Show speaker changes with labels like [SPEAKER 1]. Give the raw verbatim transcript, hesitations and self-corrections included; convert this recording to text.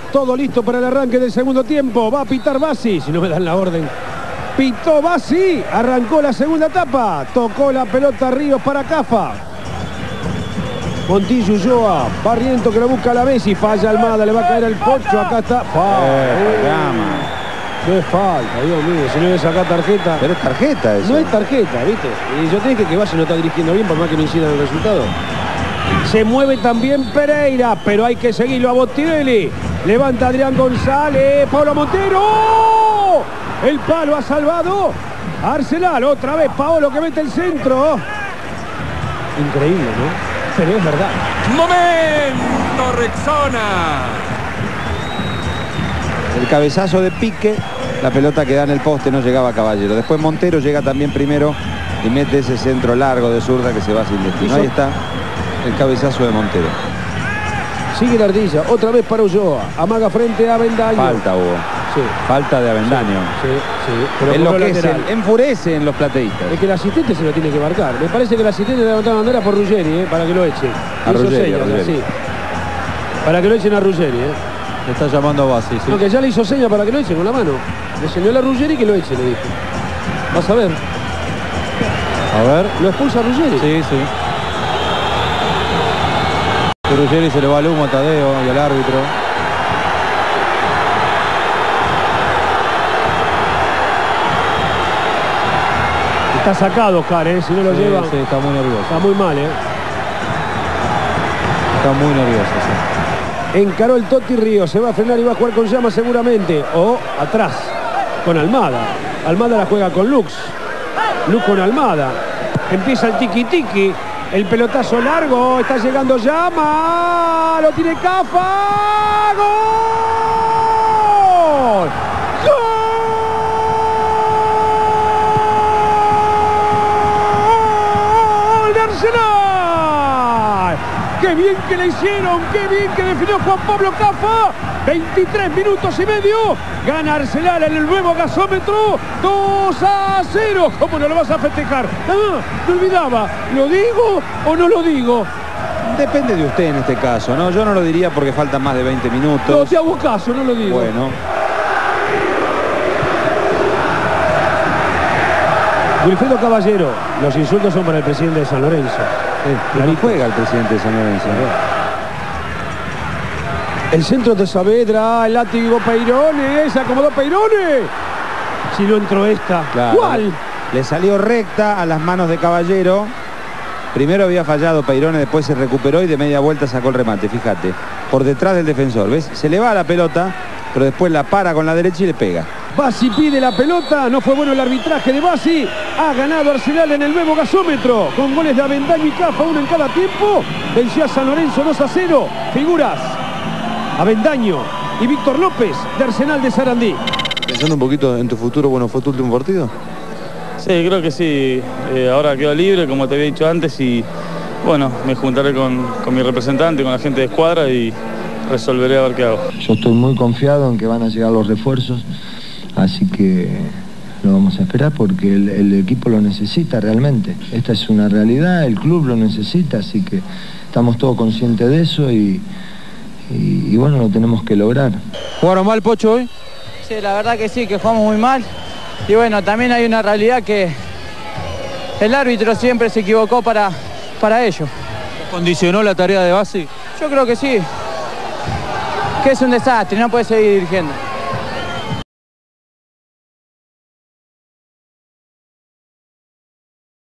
[SPEAKER 1] Todo listo para el arranque del segundo tiempo. Va a pitar Bassi, si no me dan la orden. Pitó Bassi, arrancó la segunda etapa. Tocó la pelota Ríos para Cafa. Montillo Ulloa, Barriento que lo busca a la vez y falla Almada, le va a caer al Pocho, acá está. ¡Qué falta, Dios mío! Si no le saca tarjeta.
[SPEAKER 2] Pero es tarjeta eso.
[SPEAKER 1] No es tarjeta, ¿viste? Y yo te dije que Valle no está dirigiendo bien, por más que no incidan el resultado. Se mueve también Pereira, pero hay que seguirlo a Botticelli. Levanta Adrián González, Pablo Montero. ¡Oh! El palo ha salvado a Arsenal. Otra vez Paolo que mete el centro. Increíble, ¿no? Pero es verdad.
[SPEAKER 3] ¡Momento, Rexona!
[SPEAKER 2] El cabezazo de Pique, la pelota que da en el poste, no llegaba a Caballero. Después Montero llega también primero y mete ese centro largo de zurda que se va sin destino. Ahí está el cabezazo de Montero.
[SPEAKER 1] Sigue la ardilla, otra vez para Ulloa. Amaga frente a Avendaño.
[SPEAKER 2] Falta hubo.
[SPEAKER 1] Sí.
[SPEAKER 2] Falta de Avendaño.
[SPEAKER 1] Sí, sí, sí. Pero
[SPEAKER 2] enloquece, enfurece en los plateístas.
[SPEAKER 1] Es que el asistente se lo tiene que marcar. Me parece que el asistente le levantó la bandera por Ruggeri, ¿eh? Para que lo echen.
[SPEAKER 2] A Ruggeri, a Ruggeri.
[SPEAKER 1] Sí. Para que lo echen a Ruggeri, ¿eh?
[SPEAKER 2] Le está llamando a Bassi, sí.
[SPEAKER 1] No, que ya le hizo seña para que lo echen con la mano. Le señaló a Ruggeri que lo eche, le dijo. Vas a ver.
[SPEAKER 2] A ver.
[SPEAKER 1] Lo expulsa a Ruggeri.
[SPEAKER 2] Sí, sí. Que Ruggeri se le va el humo a Tadeo y al árbitro.
[SPEAKER 1] Está sacado Oscar, ¿eh? Si no lo
[SPEAKER 2] sí,
[SPEAKER 1] lleva.
[SPEAKER 2] Sí, está muy nervioso.
[SPEAKER 1] Está muy mal, ¿eh?
[SPEAKER 2] Está muy nervioso, sí.
[SPEAKER 1] Encaró el Totti Ríos, se va a frenar y va a jugar con Llama seguramente. O atrás, con Almada. Almada la juega con Lux. Lux con Almada. Empieza el tiki-tiki. El pelotazo largo. Está llegando Llama. Lo tiene Cafa. ¡Gol! ¡Gol de Arsenal! ¡Qué bien que le hicieron! ¡Qué bien que definió Juan Pablo Cafa! veintitrés minutos y medio. Gana Arsenal en el nuevo gasómetro. dos a cero. ¿Cómo no lo vas a festejar? Ah, me olvidaba. ¿Lo digo o no lo digo?
[SPEAKER 2] Depende de usted en este caso, ¿no? Yo no lo diría porque faltan más de veinte minutos.
[SPEAKER 1] No te hago caso, no lo digo.
[SPEAKER 2] Bueno.
[SPEAKER 1] Wilfredo Caballero. Los insultos son para el presidente de San Lorenzo.
[SPEAKER 2] Eh, no juega el presidente de San Lorenzo.
[SPEAKER 1] El centro de Saavedra, el látigo Peirone, se acomodó Peirone. Si no entró esta.
[SPEAKER 2] Claro.
[SPEAKER 1] ¿Cuál?
[SPEAKER 2] Le salió recta a las manos de Caballero. Primero había fallado Peirone, después se recuperó y de media vuelta sacó el remate, fíjate. Por detrás del defensor, ¿ves? Se le va la pelota, pero después la para con la derecha y le pega.
[SPEAKER 1] Bassi pide la pelota, no fue bueno el arbitraje de Bassi. Ha ganado Arsenal en el nuevo gasómetro. Con goles de Avendaño y Cafa, uno en cada tiempo. Venció a San Lorenzo dos a cero. Figuras. Avendaño y Víctor López de Arsenal de Sarandí.
[SPEAKER 4] Pensando un poquito en tu futuro, bueno, ¿fue tu último partido?
[SPEAKER 5] Sí, creo que sí. Eh, ahora quedo libre, como te había dicho antes, y bueno, me juntaré con, con mi representante, con la gente de escuadra y resolveré a ver qué hago.
[SPEAKER 6] Yo estoy muy confiado en que van a llegar los refuerzos, así que lo vamos a esperar porque el, el equipo lo necesita realmente. Esta es una realidad, el club lo necesita, así que estamos todos conscientes de eso y... Y, y bueno, lo tenemos que lograr.
[SPEAKER 2] ¿Jugaron mal, Pocho, hoy?
[SPEAKER 7] Sí, la verdad que sí, que jugamos muy mal. Y bueno, también hay una realidad que el árbitro siempre se equivocó para, para ello.
[SPEAKER 2] ¿Condicionó la tarea de Bassi?
[SPEAKER 7] Yo creo que sí. Que es un desastre, no puede seguir dirigiendo.